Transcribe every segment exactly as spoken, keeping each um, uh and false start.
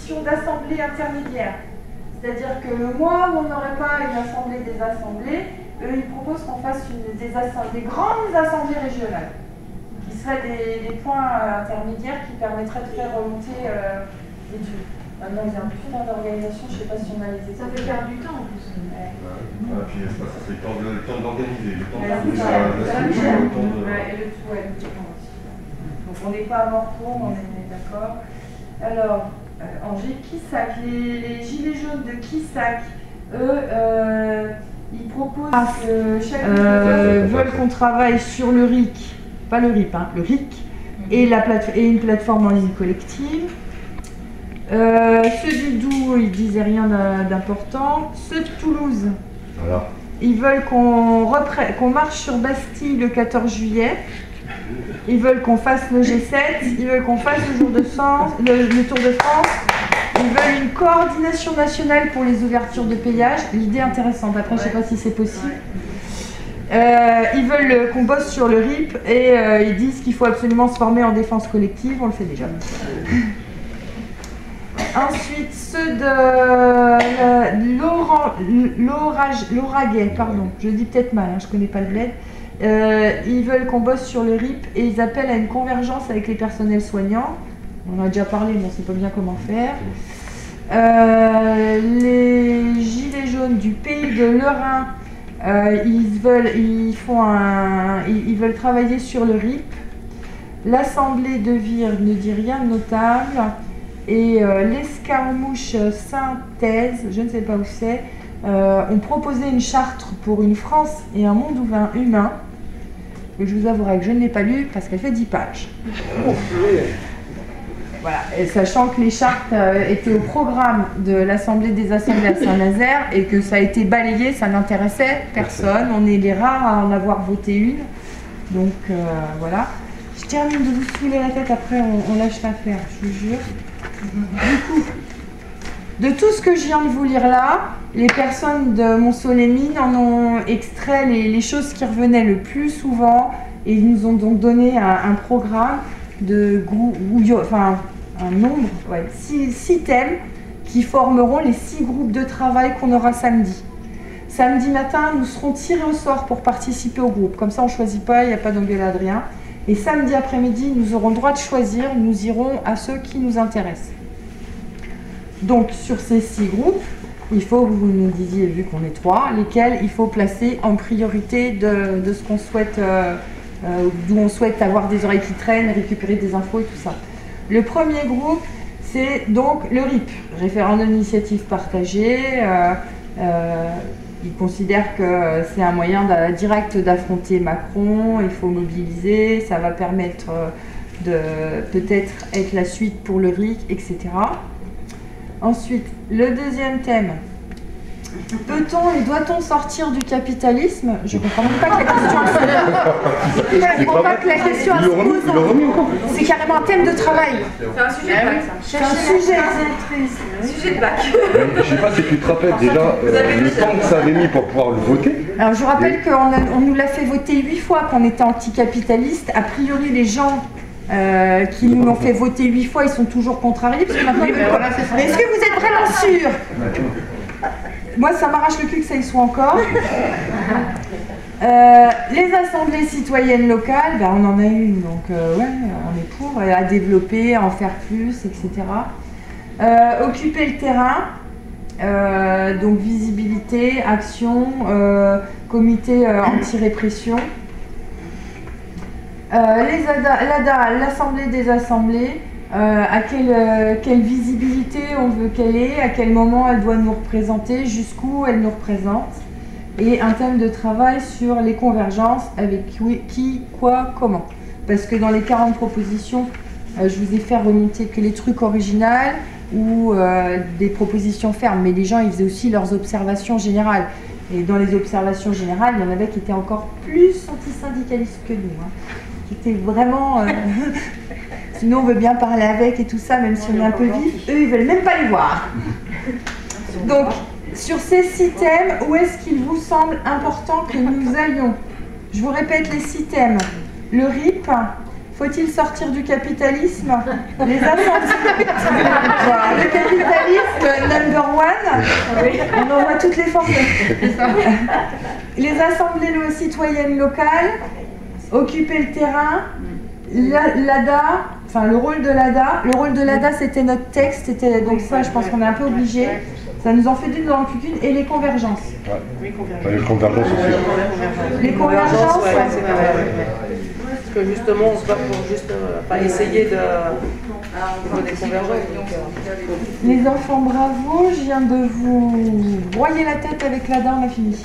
proposition d'assemblée intermédiaire. C'est-à-dire que le mois où on n'aurait pas une assemblée des assemblées, eux, ils proposent qu'on fasse une, des, des grandes assemblées régionales, qui seraient des, des points intermédiaires qui permettraient de faire remonter euh, les trucs. Maintenant, il y a un putain d'organisation, je ne sais pas si on a les exemples. Ça fait perdre du temps en plus. Ouais. Ouais, puis ça, ça serait le temps, le temps d'organiser, le temps Ouais, de ça, la, la ça, structure, le temps de... Ouais, et le tout, ouais, le temps aussi. Donc on n'est pas mort pour, on est d'accord. Alors, euh, Angers, Quissac, les, les gilets jaunes de Quissac, eux, euh, ils proposent que chaque euh, veulent qu'on travaille sur le R I C, pas le R I P, hein, le R I C, et, la plate et une plateforme en ligne collective. Euh, ceux du Doubs, ils disaient rien d'important. Ceux de Toulouse, Voilà. ils veulent qu'on qu'on marche sur Bastille le quatorze juillet. Ils veulent qu'on fasse le G sept. Ils veulent qu'on fasse le, jour de France, le, le Tour de France. Ils veulent une coordination nationale pour les ouvertures de péage. L'idée intéressante. Après, je ne sais pas si c'est possible. Euh, ils veulent qu'on bosse sur le R I P et euh, ils disent qu'il faut absolument se former en défense collective. On le fait déjà. Ensuite, ceux de l'Auragais, pardon, je le dis peut-être mal, hein, je ne connais pas le bled. Euh, ils veulent qu'on bosse sur le R I P et ils appellent à une convergence avec les personnels soignants. On en a déjà parlé, mais on ne sait pas bien comment faire. Euh, les gilets jaunes du pays de Lorrain, euh, ils, veulent, ils, font un, ils, ils veulent travailler sur le R I P. L'Assemblée de Vire ne dit rien de notable. Et euh, l'escarmouche synthèse, je ne sais pas où c'est, euh, ont proposé une charte pour une France et un monde humain. Et je vous avouerai que je ne l'ai pas lu parce qu'elle fait dix pages. Voilà, et sachant que les chartes euh, étaient au programme de l'Assemblée des Assemblées à Saint-Nazaire et que ça a été balayé, ça n'intéressait personne. On est les rares à en avoir voté une. Donc euh, voilà. Je termine de vous saouler la tête, après on, on lâche l'affaire, je vous jure. Du coup, de tout ce que je viens de vous lire là, les personnes de Montceau-les-Mines en ont extrait les, les choses qui revenaient le plus souvent et ils nous ont donc donné un, un programme de groupes, enfin un nombre, ouais, six, six thèmes qui formeront les six groupes de travail qu'on aura samedi. Samedi matin, nous serons tirés au sort pour participer au groupe. Comme ça, on ne choisit pas, il n'y a pas d'engueulade, rien. Et samedi après-midi, nous aurons le droit de choisir, nous irons à ceux qui nous intéressent. Donc, sur ces six groupes, il faut que vous nous disiez, vu qu'on est trois, lesquels il faut placer en priorité de, de ce qu'on souhaite, euh, euh, d'où on souhaite avoir des oreilles qui traînent, récupérer des infos et tout ça. Le premier groupe, c'est donc le R I P, référendum d'initiative partagée. Euh, euh, Ils considèrent que c'est un moyen de, direct d'affronter Macron, il faut mobiliser, ça va permettre de peut-être être la suite pour le R I C, et cetera. Ensuite, le deuxième thème. Peut-on et doit-on sortir du capitalisme? Je ne comprends même pas que la question se pose. Je ne comprends pas que la question se pose. C'est carrément un thème de travail. C'est un sujet de bac, ça. C'est un sujet. Un sujet de bac. Je ne sais pas si tu te rappelles déjà euh, le temps que ça avait mis pour pouvoir le voter. Alors je vous rappelle qu'on on nous l'a fait voter huit fois qu'on était anticapitaliste. A priori, les gens euh, qui nous l'ont fait voter huit fois, ils sont toujours contrariés. Parce que maintenant, oui, mais voilà, mais est-ce que vous êtes vraiment sûr? Moi, ça m'arrache le cul que ça y soit encore. Euh, les assemblées citoyennes locales, ben, on en a une, donc euh, ouais, on est pour, euh, à développer, à en faire plus, et cetera. Euh, occuper le terrain, euh, donc visibilité, action, euh, comité euh, anti-répression. Euh, les A D A, l'A D A, l'Assemblée des assemblées, euh, à quelle, euh, quelle visibilité on veut qu'elle ait, à quel moment elle doit nous représenter, jusqu'où elle nous représente. Et un thème de travail sur les convergences, avec qui, qui quoi, comment. Parce que dans les quarante propositions, euh, je vous ai fait remonter que les trucs originaux ou euh, des propositions fermes, mais les gens ils faisaient aussi leurs observations générales. Et dans les observations générales, il y en avait qui étaient encore plus antisyndicalistes que nous, hein, qui étaient vraiment... Euh, sinon on veut bien parler avec et tout ça, même si on est un peu vif, eux ils veulent même pas les voir. Donc, sur ces six thèmes, où est-ce qu'il vous semble important que nous allions? Je vous répète les six thèmes. Le R I P, Faut-il sortir du capitalisme? Les assemblées... Voilà, le capitalisme number one, on en voit toutes les formes. Les assemblées citoyennes locales, occuper le terrain, l'A D A, enfin le rôle de l'A D A. Le rôle de l'A D A, c'était notre texte, c'était, donc ça je pense qu'on est un peu obligé. Ça nous en fait d'une dans plus qu'une. Et les convergences. Ouais. Les convergences aussi. Les convergences, ouais, c'est vrai. Parce que justement, on se bat pour juste euh, pas essayer de des convergences. Donc, euh... Les enfants, bravo, je viens de vous broyer la tête avec l'A D A, on a fini.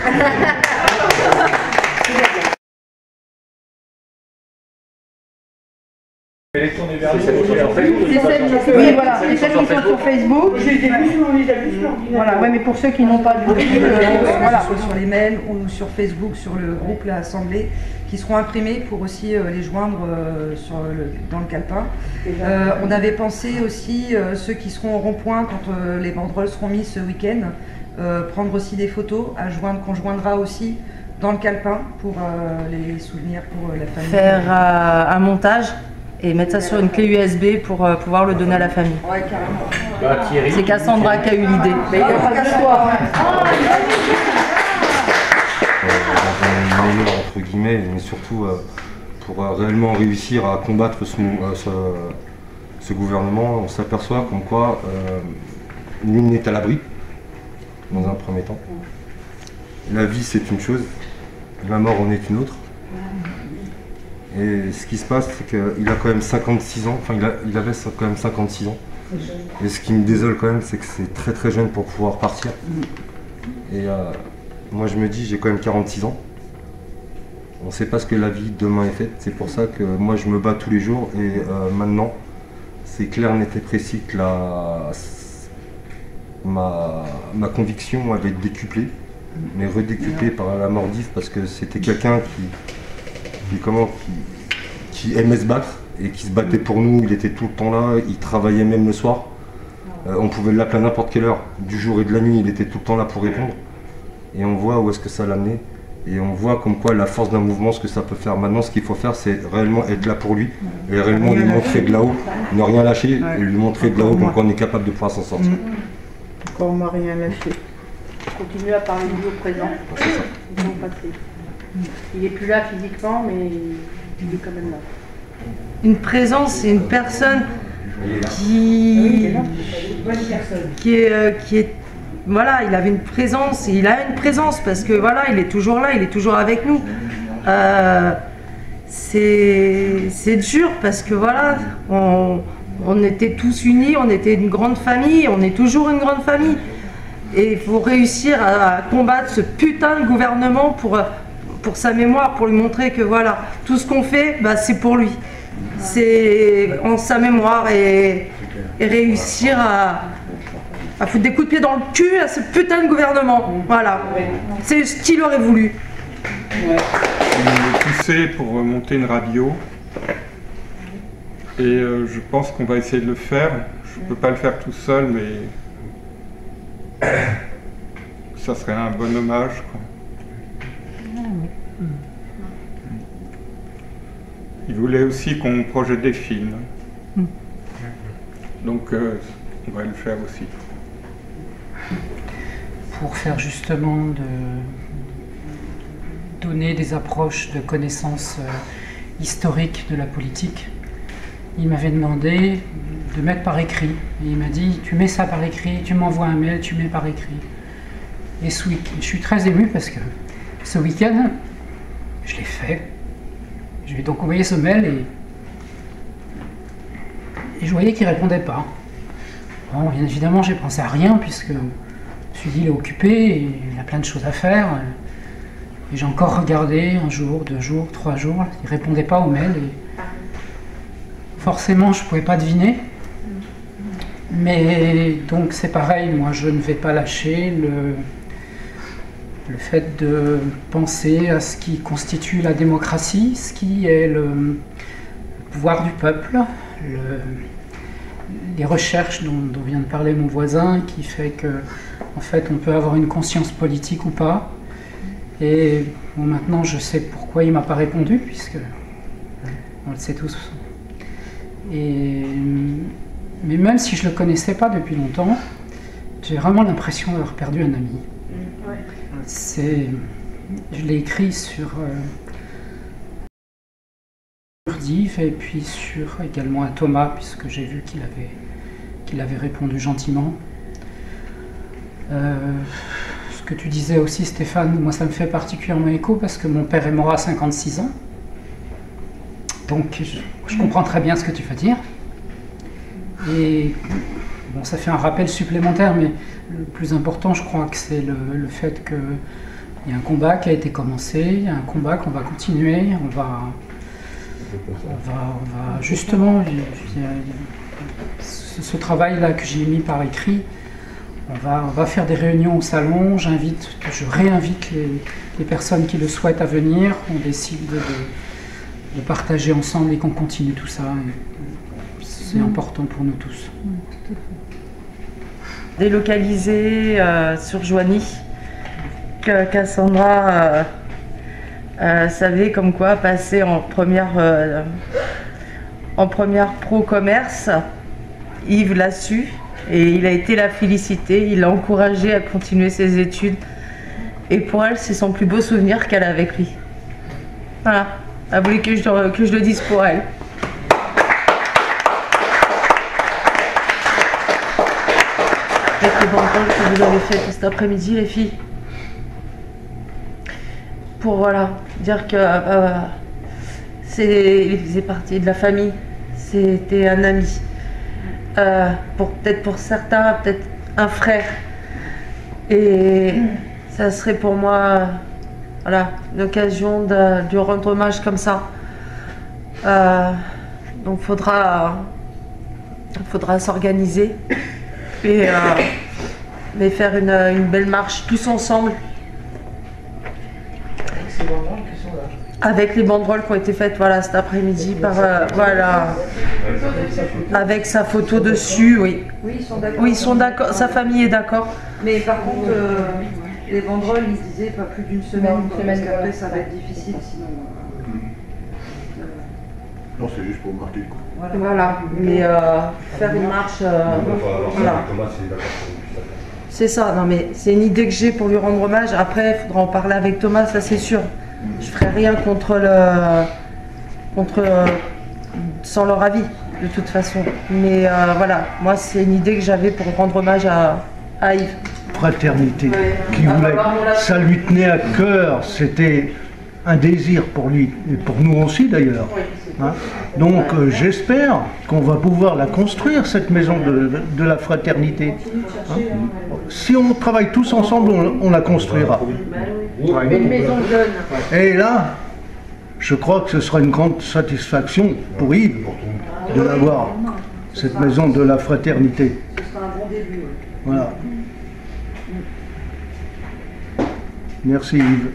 C'est celles, oui, voilà, c'est celles qui sont sur Facebook. Voilà, ouais, mais pour ceux qui n'ont pas de euh, voilà, sur les mails ou sur Facebook, sur le groupe L'Assemblée, qui seront imprimés pour aussi euh, les joindre euh, sur le, dans le calepin. Euh, on avait pensé aussi euh, ceux qui seront au rond-point quand euh, les banderoles seront mises ce week-end, euh, prendre aussi des photos à joindre, qu'on joindra aussi dans le calepin pour euh, les souvenirs pour euh, la famille. Faire euh, un montage et mettre ça sur une clé U S B pour euh, pouvoir le donner à la famille. Ouais, carrément. Bah, Thierry, C'est Cassandra qui a eu l'idée. Mais il n'y a pas qu'à soi. Une mémoire, entre guillemets, mais surtout euh, pour euh, réellement réussir à combattre ce, euh, ce, ce gouvernement, on s'aperçoit comme quoi euh, nul n'est à l'abri, dans un premier temps. La vie, c'est une chose, la mort en est une autre. Et ce qui se passe, c'est qu'il a quand même cinquante-six ans, enfin il, a, il avait quand même cinquante-six ans. Et ce qui me désole quand même, c'est que c'est très très jeune pour pouvoir partir. Et euh, moi je me dis, j'ai quand même quarante-six ans. On ne sait pas ce que la vie demain est faite, c'est pour ça que moi je me bats tous les jours. Et euh, maintenant, c'est clair, net et précis que la, ma, ma conviction avait décuplé, mais redécuplé par la mordif, parce que c'était quelqu'un qui, qui, comment, qui, qui aimait se battre et qui se battait pour nous. Il était tout le temps là, il travaillait même le soir. Euh, on pouvait l'appeler à n'importe quelle heure, du jour et de la nuit, il était tout le temps là pour répondre. Et on voit où est-ce que ça l'a amené. Et on voit comme quoi la force d'un mouvement, ce que ça peut faire. Maintenant, ce qu'il faut faire, c'est réellement être là pour lui. Et réellement lui montrer de là-haut, ne rien lâcher, et lui montrer de là-haut qu'on est capable de pouvoir s'en sortir. Encore on m'a rien lâché. Continuer à parler de lui au présent. C'est ça. Non, pas de... Il n'est plus là physiquement, mais il est quand même là. Une présence, c'est une personne qui, qui est, euh, qui est, voilà, il avait une présence, et il a une présence parce que voilà, il est toujours là, il est toujours avec nous. Euh, c'est, c'est dur parce que voilà, on, on était tous unis, on était une grande famille, on est toujours une grande famille. Et il faut réussir à, à combattre ce putain de gouvernement pour, pour sa mémoire, pour lui montrer que voilà, tout ce qu'on fait, bah, c'est pour lui. C'est en sa mémoire et, et réussir à, à foutre des coups de pied dans le cul à ce putain de gouvernement. Voilà, c'est ce qu'il aurait voulu. Il m'a poussé pour monter une radio et euh, je pense qu'on va essayer de le faire. Je ne peux pas le faire tout seul, mais ça serait un bon hommage, quoi. Il voulait aussi qu'on projette des films. Donc euh, on va le faire aussi. Pour faire justement de donner des approches de connaissances euh, historiques de la politique, il m'avait demandé de mettre par écrit. Et il m'a dit, tu mets ça par écrit, tu m'envoies un mail, tu mets par écrit. Et ce week- je suis très ému parce que ce week-end, je l'ai fait. Je lui ai donc envoyé ce mail et, et je voyais qu'il ne répondait pas. Bon, bien évidemment, j'ai pensé à rien puisque je me suis dit, il est occupé, et il a plein de choses à faire. Et j'ai encore regardé un jour, deux jours, trois jours, il ne répondait pas au mail. Et forcément, je ne pouvais pas deviner. Mais donc c'est pareil, moi je ne vais pas lâcher le, le fait de penser à ce qui constitue la démocratie, ce qui est le, le pouvoir du peuple, le, les recherches dont, dont vient de parler mon voisin, qui fait que en fait on peut avoir une conscience politique ou pas. Et bon, maintenant je sais pourquoi il ne m'a pas répondu, puisque on le sait tous. Et, mais même si je ne le connaissais pas depuis longtemps, j'ai vraiment l'impression d'avoir perdu un ami. Ouais. C'est, je l'ai écrit sur euh, Div et puis sur également à Thomas, puisque j'ai vu qu'il avait, qu'il avait répondu gentiment. Euh, ce que tu disais aussi, Stéphane, moi ça me fait particulièrement écho parce que mon père est mort à cinquante-six ans. Donc je, je comprends très bien ce que tu veux dire. Et bon, ça fait un rappel supplémentaire, mais le plus important, je crois que c'est le, le fait qu'il y a un combat qui a été commencé, il y a un combat qu'on va continuer, on va, on va, on va justement, il y a, ce, ce travail-là que j'ai mis par écrit, on va, on va faire des réunions au salon, j'invite, je réinvite les, les personnes qui le souhaitent à venir, on décide de, de partager ensemble et qu'on continue tout ça. C'est mmh. important pour nous tous. Mmh, tout à fait. Délocalisé euh, sur Joigny, que Cassandra euh, euh, savait comme quoi passer en première, euh, en première pro commerce. Yves l'a su et il a été la féliciter, il l'a encouragée à continuer ses études. Et pour elle, c'est son plus beau souvenir qu'elle a avec lui. Voilà, elle voulait que je, que je le dise pour elle. Avec les banderoles que vous avez faites cet après-midi, les filles. Pour voilà, dire que euh, c'est, il faisait partie de la famille, c'était un ami. Euh, pour peut-être pour certains, peut-être un frère. Et ça serait pour moi, voilà, l'occasion de, de rendre hommage comme ça. Euh, donc faudra, faudra s'organiser et, euh, et faire une, une belle marche tous ensemble. Avec les banderoles qui ont été faites voilà, cet après-midi, par euh, voilà, avec sa photo dessus, oui. Oui, ils sont d'accord. Oui, ils sont d'accord, sa famille est d'accord. Mais par contre, euh, les banderoles, ils disaient pas plus d'une semaine, une semaine parce qu'après ça va être difficile sinon. Euh, Non, c'est juste pour marquer le coup. voilà. Voilà, mais euh, faire une marche, euh, voilà. C'est ça, non mais c'est une idée que j'ai pour lui rendre hommage. Après, il faudra en parler avec Thomas, ça c'est sûr. Je ferai rien contre le, contre, euh, sans leur avis, de toute façon. Mais euh, voilà, moi c'est une idée que j'avais pour rendre hommage à, à Yves. Fraternité, qui voulait, ça lui tenait à cœur, c'était un désir pour lui, et pour nous aussi d'ailleurs. Hein? Donc euh, j'espère qu'on va pouvoir la construire, cette maison de, de, de la fraternité. Hein? Si on travaille tous ensemble, on, on la construira. Ouais. Une maison jeune. Et là, je crois que ce sera une grande satisfaction pour Yves de l'avoir, cette maison de la fraternité. Ce sera un bon début. Ouais. Voilà. Merci Yves.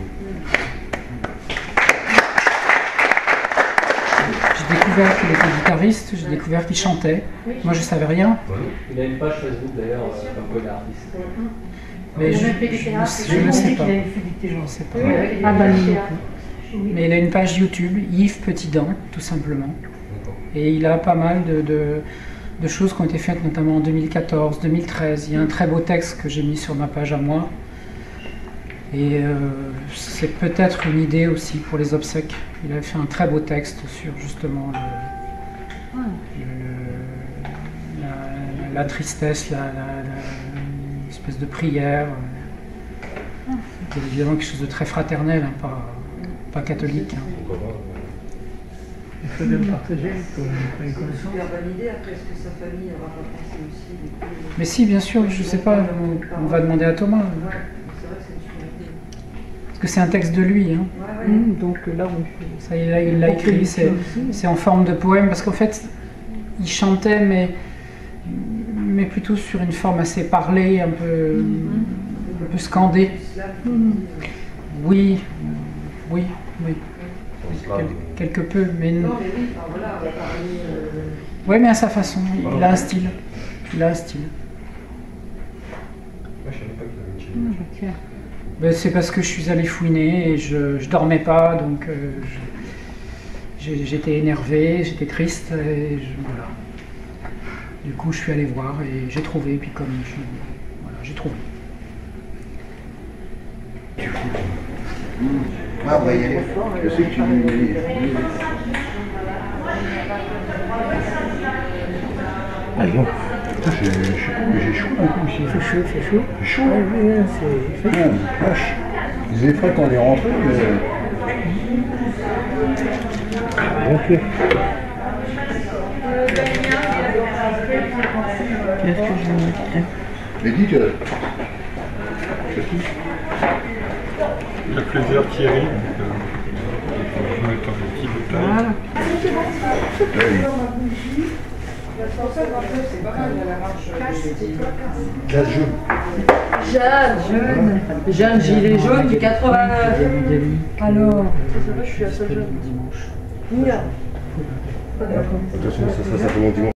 J'ai découvert qu'il était guitariste, j'ai découvert qu'il chantait. Moi je savais rien. Il a une page Facebook d'ailleurs, comme peu d'artiste. Mais je ne le sais pas. Je ne sais pas. Ah bah Mais il a une page YouTube, Yves Petit Dent, tout simplement. Et il a pas mal de, de, de choses qui ont été faites, notamment en deux mille quatorze, deux mille treize. Il y a un très beau texte que j'ai mis sur ma page à moi. Et euh, c'est peut-être une idée aussi pour les obsèques. Il a fait un très beau texte sur justement le, le, la, la tristesse, la, la, la, espèce de prière. C'est évidemment quelque chose de très fraternel, hein, pas, pas catholique. Hein. Il faut bien le partager pour les connaissances. Super bonne idée, après est-ce que sa famille n'aura pas pensé aussi du coup, Mais si, bien sûr, je sais pas, on, on va demander à Thomas. Ouais, c'est vrai que c'est une super idée. Parce que c'est un texte de lui. Hein. Ouais, ouais. Mmh, donc là, on Ça, il l'a il l'a écrit, c'est en forme de poème, parce qu'en fait, il chantait, mais, mais plutôt sur une forme assez parlée, un peu, mmh. un peu scandée. Mmh. Oui, oui, oui. Quel, quelque peu, mais non. mais oui, enfin, voilà, on va parler. Euh... Oui, mais à sa façon, il a un style. Il a un style. Moi, je savais pas qu'il avait une chaîne. Ben, c'est parce que je suis allé fouiner et je, je dormais pas, donc euh, j'ai- j'étais énervé, j'étais triste, et je- voilà. Du coup, je suis allé voir et j'ai trouvé, puis comme je, voilà, j'ai trouvé. Ah, bah, y aller. Je sais que tu dis. Ah, bon. Putain, j'ai j'ai- j'ai chaud beaucoup ici. C'est chaud, c'est chaud. C'est chaud. Ouais, oui, ouais, c'est c'est Oh, vache. Les effets quand on est rentré, mais. Ok. Qu'est-ce que je vais mettre? Mais dis que. Il y a plusieurs qui arrivent, donc euh, je vais mettre un petit bouteille. Quel jeu? Jeanne, Jeanne, Jeanne gilet jaune du quatre-vingt-neuf. Alors, Je suis à ce jeu. Dimanche. Mia. Attention, ça, ça, ça fait mon dimanche.